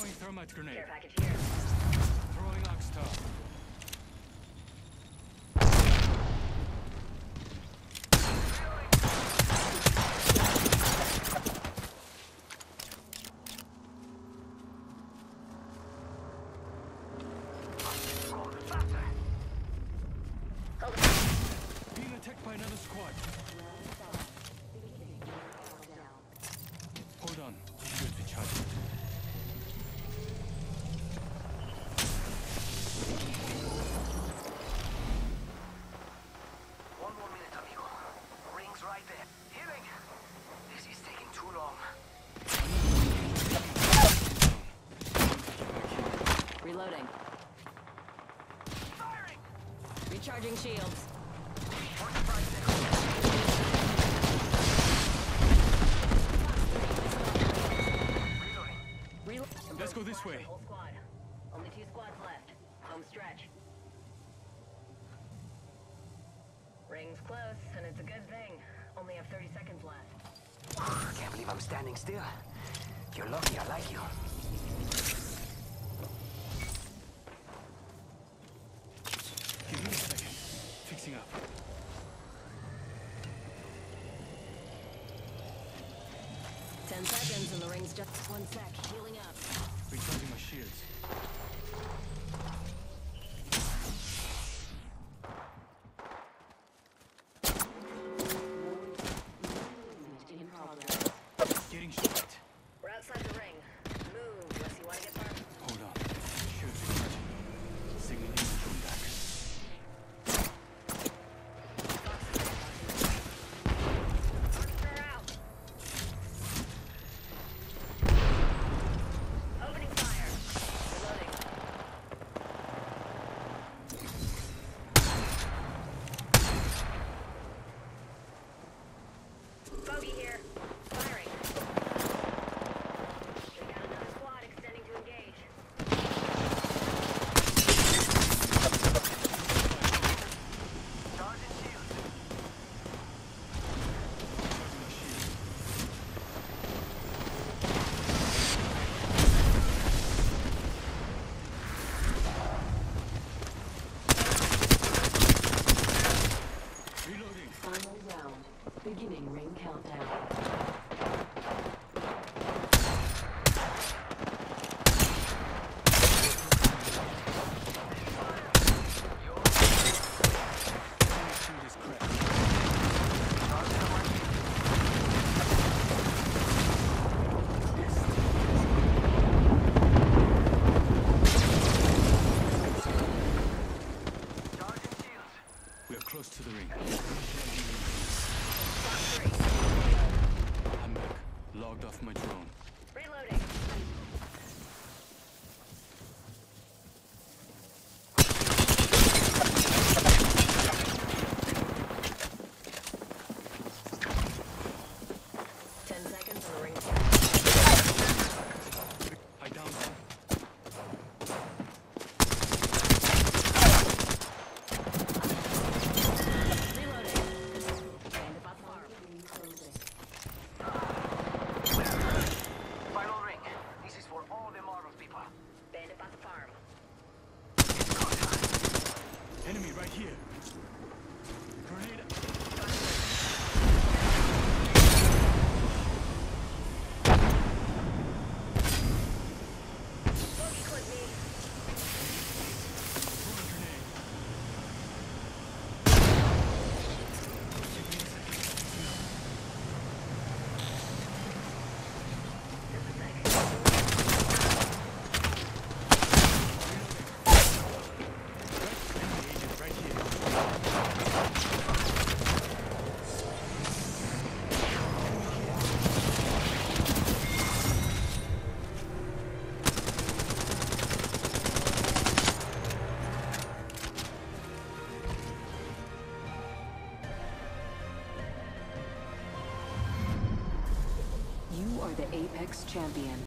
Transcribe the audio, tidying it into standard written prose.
Throwing thermite grenade. Care package here. Throwing arc star. Being attacked by another squad. Hold on. Shields recharging. One more minute, amigo. Ring's right there. Healing! This is taking too long. Reloading. Firing! Recharging shields. 45 seconds. Reloading. Let's go this way. Whole squad. Only 2 squads left. Home stretch. Ring's close, and it's a good thing. Only have 30 seconds left. I can't believe I'm standing still. You're lucky I like you. Give me a second. Fixing up. Ten seconds, and the ring's just 1 sec. Healing up. Recharging my shields. In progress. Getting shot. We're outside the ring. Move, unless you want to get far. Hold on. Shields recharging. Signaling from back. They're out. Opening fire. Reloading. Bogey here. Firing. We got another squad extending to engage. Charging shield. Reloading. Final round. Beginning ring countdown. Shield is cracked. Charging shields. We are close to the ring. Spot 3. I'm back. Logged off my drone. Reloading. Ten seconds and the ring. I downed him. Reloading. And about the farm. Final ring. This is for all the Marvel people. Bandit bought the farm. Enemy right here. Grenade. Bogey clip me. Throwing grenade. Just a sec. Enemy agent right here. You are the Apex champion.